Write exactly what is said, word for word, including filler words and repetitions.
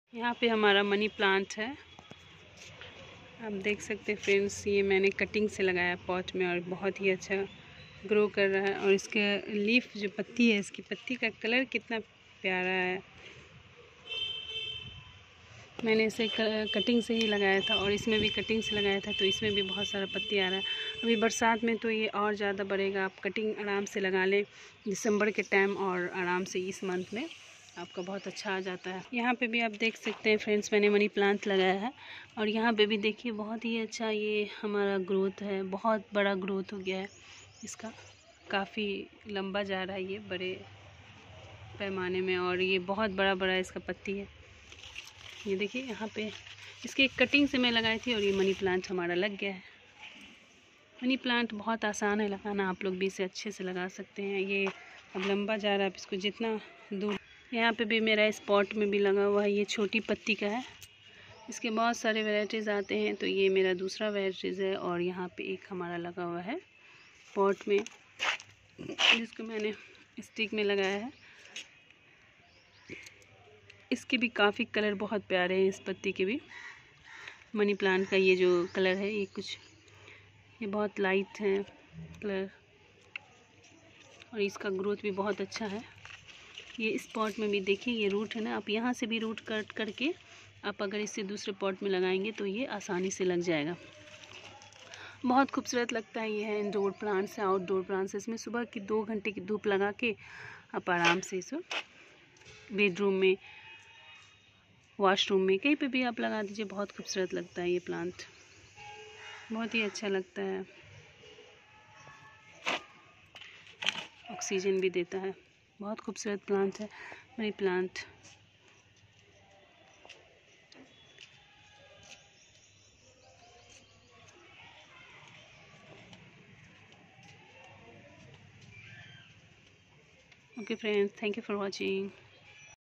यहाँ पे हमारा मनी प्लांट है, आप देख सकते हैं फ्रेंड्स। ये मैंने कटिंग से लगाया पॉट में और बहुत ही अच्छा ग्रो कर रहा है। और इसका लीफ जो पत्ती है, इसकी पत्ती का कलर कितना प्यारा है। मैंने इसे कटिंग से ही लगाया था और इसमें भी कटिंग से लगाया था, तो इसमें भी बहुत सारा पत्ती आ रहा है। अभी बरसात में तो ये और ज़्यादा बढ़ेगा। आप कटिंग आराम से लगा लें दिसंबर के टाइम, और आराम से इस मंथ में आपका बहुत अच्छा आ जाता है। यहाँ पे भी आप देख सकते हैं फ्रेंड्स, मैंने मनी प्लांट लगाया है और यहाँ पे भी देखिए बहुत ही अच्छा ये हमारा ग्रोथ है। बहुत बड़ा ग्रोथ हो गया है इसका, काफ़ी लंबा जा रहा है ये बड़े पैमाने में, और ये बहुत बड़ा बड़ा इसका पत्ती है। ये देखिए यहाँ पे इसकी एक कटिंग से मैं लगाई थी और ये मनी प्लांट हमारा लग गया है। मनी प्लांट बहुत आसान है लगाना, आप लोग भी इसे अच्छे से लगा सकते हैं। ये अब लंबा जा रहा है, आप इसको जितना दूर। यहाँ पे भी मेरा इस पॉट में भी लगा हुआ है, ये छोटी पत्ती का है। इसके बहुत सारे वैराइटीज़ आते हैं, तो ये मेरा दूसरा वैराइटीज़ है। और यहाँ पे एक हमारा लगा हुआ है पॉट में, जिसको मैंने स्टिक में लगाया है। इसके भी काफ़ी कलर बहुत प्यारे हैं, इस पत्ती के भी। मनी प्लांट का ये जो कलर है, ये कुछ ये बहुत लाइट है कलर, और इसका ग्रोथ भी बहुत अच्छा है। ये इस पॉट में भी देखिए, ये रूट है ना, आप यहाँ से भी रूट कट करके आप अगर इसे दूसरे पॉट में लगाएंगे तो ये आसानी से लग जाएगा। बहुत खूबसूरत लगता है। ये है इंडोर प्लांट्स है, आउटडोर प्लांट्स है। इसमें सुबह की दो घंटे की धूप लगा के आप आराम से इसे बेडरूम में, वॉशरूम में, कहीं पे भी आप लगा दीजिए। बहुत खूबसूरत लगता है ये प्लांट, बहुत ही अच्छा लगता है। ऑक्सीजन भी देता है। बहुत खूबसूरत प्लांट है money plant. Okay friends, thank you for watching.